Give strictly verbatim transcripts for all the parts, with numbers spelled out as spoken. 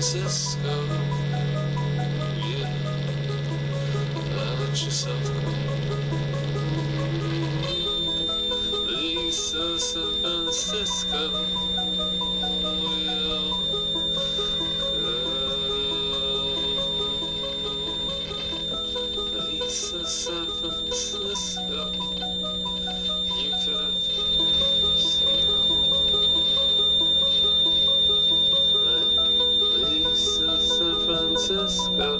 Francisco. Yeah, let yourself go. Lisa, San Francisco. Yeah, Lisa, San Francisco. You could have seen the Lisa, San Francisco.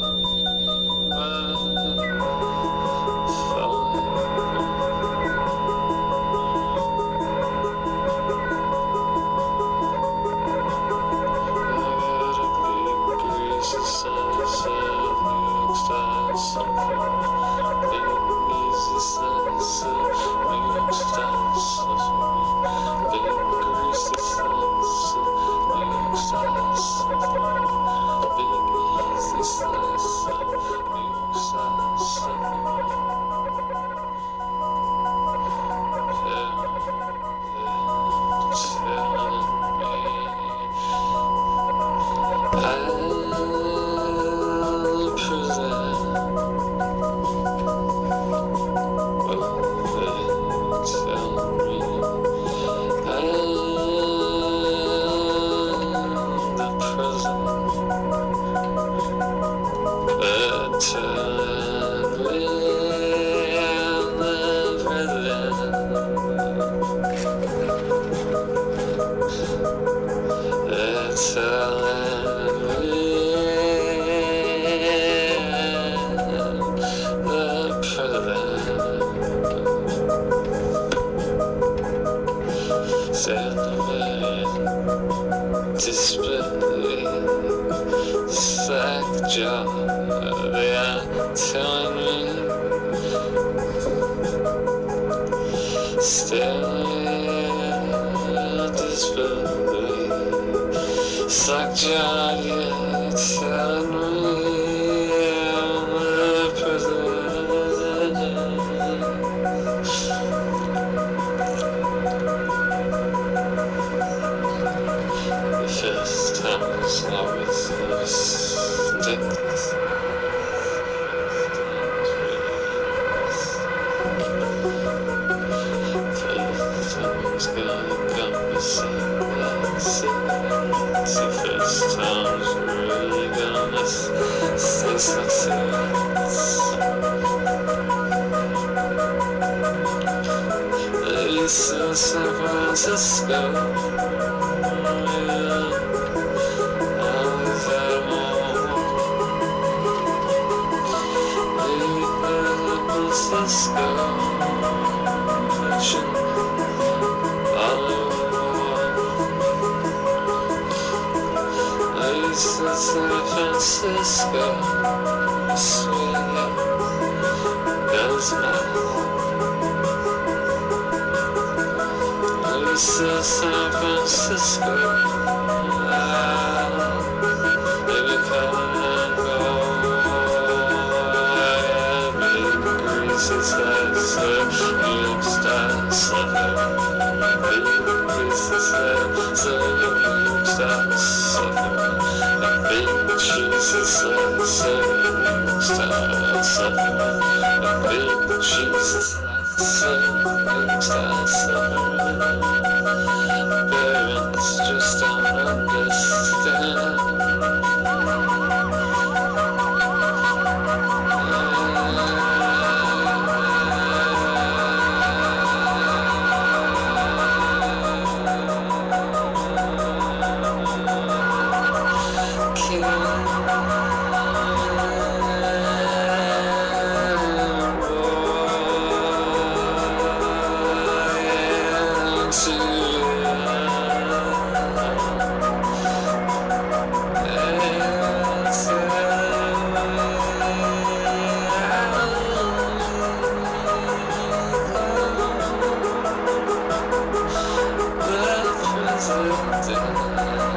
Display, sack job, they are telling me. Still display, sack job, yeah, telling me I'm the president. First times I was ridiculous. First time I was gonna come to see that city. First time I was really gonna say something. Lisa, San Francisco. Francisco, Lisa, San Francisco, sweet, goes mad. Lisa, San Francisco, baby, come and go. It's like so you start suffering. Baby, it's like so you start suffering. Baby, Jesus, like so you start suffering. Baby, Jesus, like so you start suffering. Parents just don't understand. But